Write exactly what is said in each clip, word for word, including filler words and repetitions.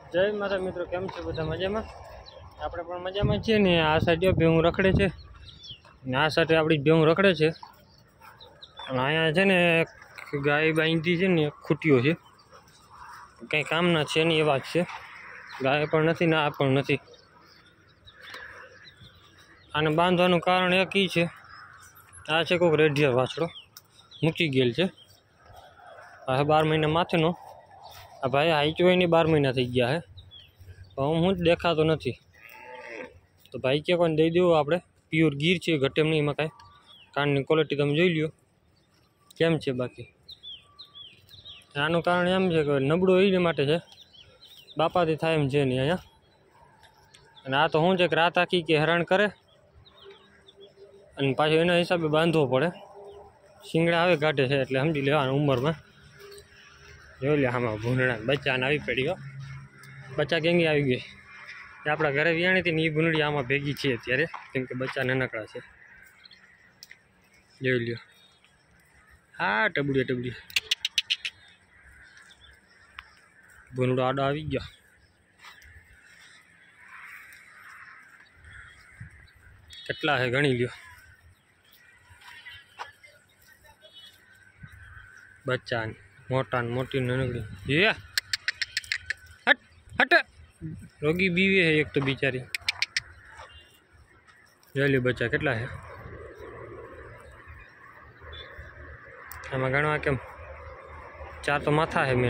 જય માતા મિત્રો, કેમ છે બધા? મજામાં? આપણે પણ મજામાં છીએ ને. આ સાઈડ ભેહું રખડે છે ને આ સાઈડ આપણી ભેહું રખડે છે. અને અહીંયા છે ને ગાય બાંધી છે ને ખૂટીઓ છે, કંઈ કામના છે નહીં એવા જ છે. ગાય પણ નથી ને આ પણ નથી. આને બાંધવાનું કારણ એક ઈ છે, આ છે કોઈક રેઢિયા વાછડો મૂકી ગયેલ છે. આ બાર મહિના માથેનો. આ ભાઈ હાઈચો એની બાર મહિના થઈ ગયા છે, પણ હું જ દેખાતો નથી. તો ભાઈ કે કોઈને દઈ દેવું આપણે. પ્યોર ગીર છે, ઘટે એમ નહીં. એમાં કાંઈ કાનની ક્વોલિટી તમે જોઈ લ્યો કેમ છે. બાકી આનું કારણ એમ છે કે નબળો એને માટે છે, બાપાથી થાય એમ છે નહીં અહીંયા. અને આ તો શું છે કે રાત આખી કે હેરાન કરે અને પાછું એના હિસાબે બાંધવો પડે. શિંગડા આવે કાઢે છે એટલે સમજી લેવાનું ઉંમરમાં. જોઈ લે આમાં ભૂંડણા બચ્ચાને આવી પડી. બચ્ચા કેંગી આવી ગઈ. આપણા ઘરે વિયાણી હતી ને એ ભૂંડળી આમાં ભેગી છે અત્યારે, કેમ કે બચ્ચા નાનકડા છે. જોઈ લ્યો. હા ટબડીએ ટબડીએ ભૂંડળો આડો આવી ગયો. કેટલા છે ગણી લ્યો બચ્ચા, મોટા ને મોટી નાનકડી. એ હટ હટ રોગી બીવી છે એક તો બિચારી. જોઈ લ્યો બચ્ચા કેટલા છે આમાં. ગણવા કેમ? ચાર તો માથા છે મેન.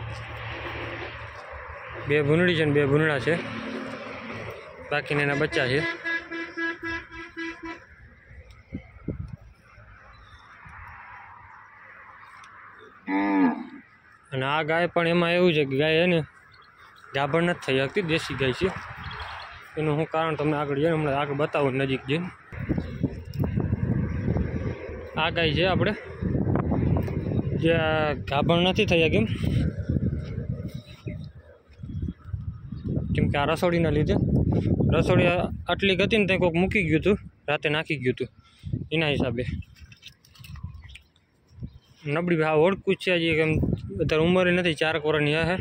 બે ભૂંડળી છે ને બે ભૂંડળા છે, બાકીના એના બચ્ચા છે. અને આ ગાય પણ એમાં એવું છે કે ગાય એને ગાભણ નથી થઈ શકતી, દેશી ગાય છે. એનું શું કારણ તમને આગળ જઈને હમણાં આગળ બતાવું નજીક જઈને. આ ગાય છે આપણે જે ગાભણ નથી થઈ કેમ કેમ કે આ રસોડીના લીધે. રસોડી આટલી હતી ને ત્યાં કોઈક મૂકી ગયું હતું, રાતે નાખી ગયું હતું એના હિસાબે. નબળી હા ઓળખું છે હજી, કેમ અત્યારે ઉંમર નથી, ચાર વર્ષની હે.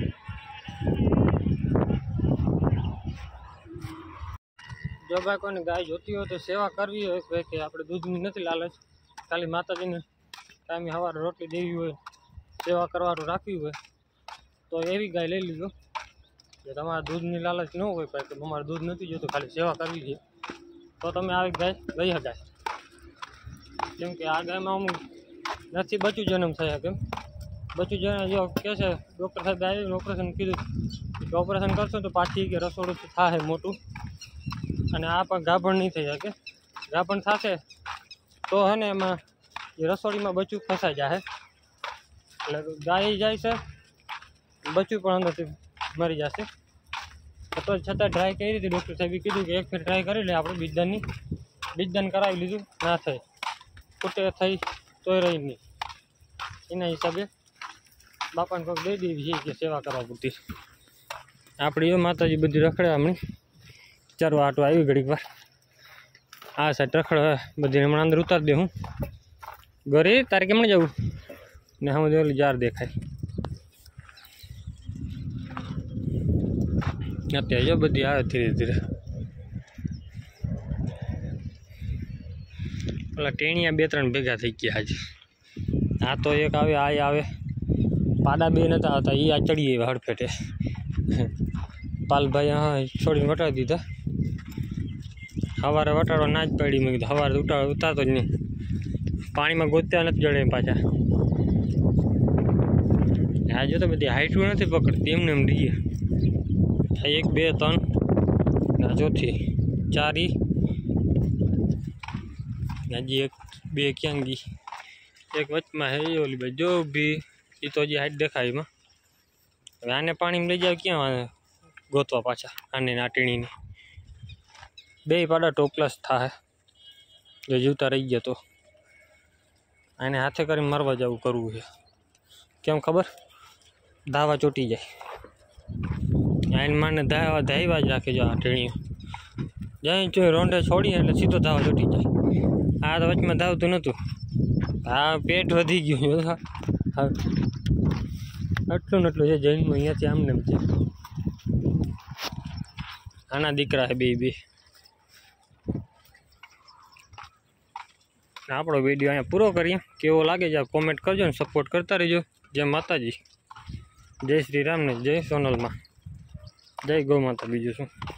જો ભાઈ કોઈને ગાય જોતી હોય તો સેવા કરવી હોય કે આપણે દૂધની નથી લાલચ, ખાલી માતાજીને કાયમી સવારે રોટલી દેવી હોય, સેવા કરવાનું રાખવી હોય તો એવી ગાય લઈ લીધો. જો તમારે દૂધની લાલચ ન હોય ભાઈ કે અમારે દૂધ નથી જોતું, ખાલી સેવા કરવી છે, તો તમે આવી ગાય લઈ શકાય. કેમ કે આ ગાયમાં અમુક નથી બચ્ચું જન્મ થયા. કેમ બચ્ચું જન્મ જો કહે છે ડૉક્ટર સાહેબ આવીને ઓપરેશન કીધું કે ઓપરેશન કરશો તો પાછી કે રસોડું થાય મોટું, અને આ પણ ગાભણ નહીં થઈ શકે. ગાભણ થશે તો હે ને એમાં એ રસોડીમાં બચ્ચું ફસાઈ જાય, એટલે ગાય જાય છે, બચ્ચું પણ અંદરથી મરી જશે. તો છતાં ટ્રાય કરી હતી, ડૉક્ટર સાહેબે કીધું કે એક ફેર ટ્રાય કરી લે આપણે. બીજદાનની બીજદાન કરાવી લીધું, ના થઈ ખૂટે થઈ તોય રહી નહીં. એના હિસાબે બાપાને કોઈક દઈ દેવી છે કે સેવા કરવા પૂરતી. આપણી એ માતાજી બધી રખડે હમણાં ચારવા આટો આવી ઘડીક વાર. આ સાઈડ રખડે બધી હમણાં અંદર ઉતારી દે. હું ઘરે તારે કેમ જવું ને હું ઓલી જાર દેખાય અત્યારે. જો બધી આવે ધીરે ધીરે. ઓલા ટેણિયા બે ત્રણ ભેગા થઈ ગયા આજે. આ તો એક આવે, આ આવે. પાડા બે નતા આવતા, એ આ ચડી આવ્યા હડફેટે. પાલભાઈ હા છોડીને વટાડી દીધા. સવારે વટાડવા ના જ પડી. મેં કીધું સવારે ઉતાર ઉતારતો જ નહીં. પાણીમાં ગોત્યા નથી જડે પાછા. આ જો તો બધી હાઈટું નથી પકડતી, એમને એમ રહીએ. એક બે ત્રણ ના ચોથી ચારી, હજી એક બે ક્યાં ગઈ, એક વચમાં હે ઓલી ભાઈ જો ઊભી. એ તો હજી હાઈટ દેખાય એમાં. હવે આને પાણીમાં લઈ જાવ ક્યાં ગોતવા પાછા આને નાટીણીને. બે પાડા ટોપલાસ થાય જો જીવતા રહી ગયા તો. આને હાથે કરીને મારવા જવું કરવું છે. કેમ ખબર? ધાવા ચોટી જાય. આઈને માને ધાવા ધાવ્યા જ રાખે. જો આ ટીણીઓ જાય જો રોંઢે છોડીએ એટલે સીધો ધાવા ચોટી જાય. આ તો વચમાં ધાવતું નહોતું. હા પેટ વધી ગયું. હા આટલું ને એટલું છે જૈનમાં, અહીંયાથી આમને એમ છે. આના દીકરા છે બે બે. આપણો વિડીયો અહીંયા પૂરો કરીએ. કેવો લાગે છે કોમેન્ટ કરજો ને સપોર્ટ કરતા રહેજો. જય માતાજી, જય શ્રી રામ ને જય સોનલમાં, જય ગૌ માતા. બીજું શું.